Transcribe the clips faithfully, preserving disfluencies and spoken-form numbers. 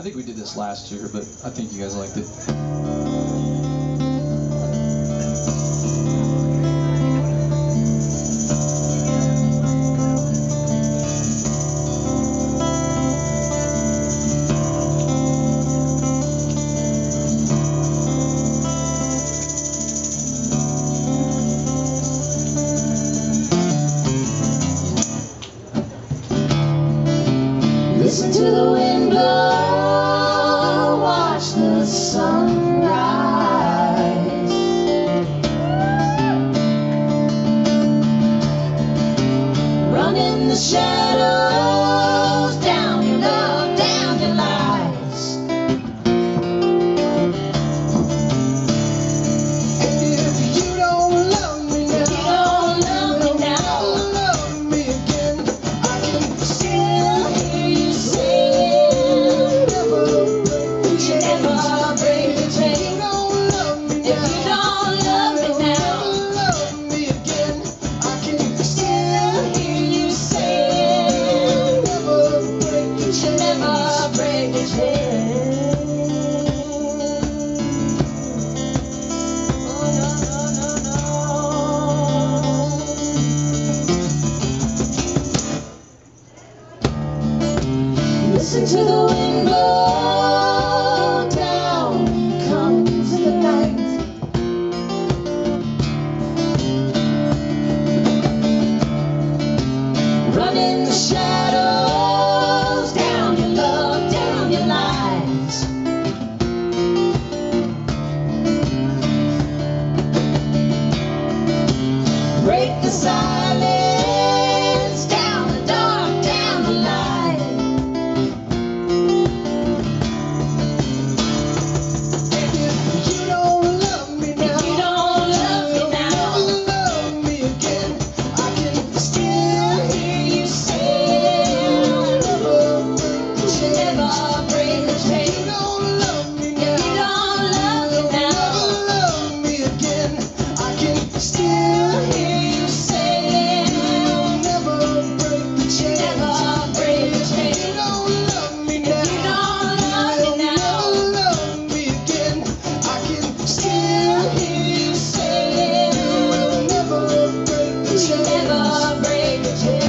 I think we did this last year, but I think you guys liked it. Listen to the wind blow, watch the sun rise. Run in the shadows, down your love, down your lies. If you don't love me now, If you don't love me now, love me again. I can still hear you saying never you should never break the If chain. you don't love me If you don't love me now, love me again. I can still hear you saying never break the you should never break the chain. Oh no no no no. Listen to the wind blow, down comes the night. Run in the shadows, down your love, down your lies. Break the silence, down the dark, down the light. If you don't love me now, If you don't love me now, love me again. I can still hear you saying you should never break the chain. don't love me If you don't love me now, love me again. I can still hear you saying never break the chain. never break the chain. Don't love me If you don't love me now, love me again. I can still hear you saying never break the you should never break the chain.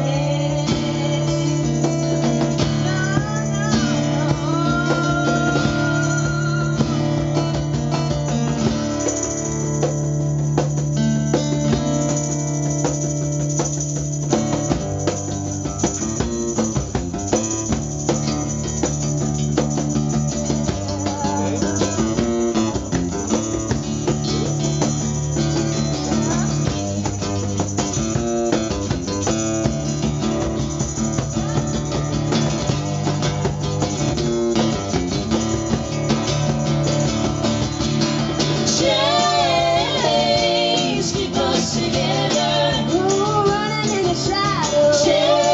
Chains keep us together. Ooh, running in the shadows.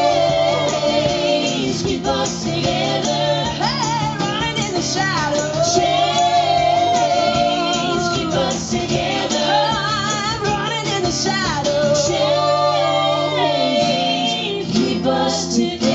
Chains keep us together. Hey, running in the shadows. Chains keep us together. I'm running in the shadows. Chains keep us together.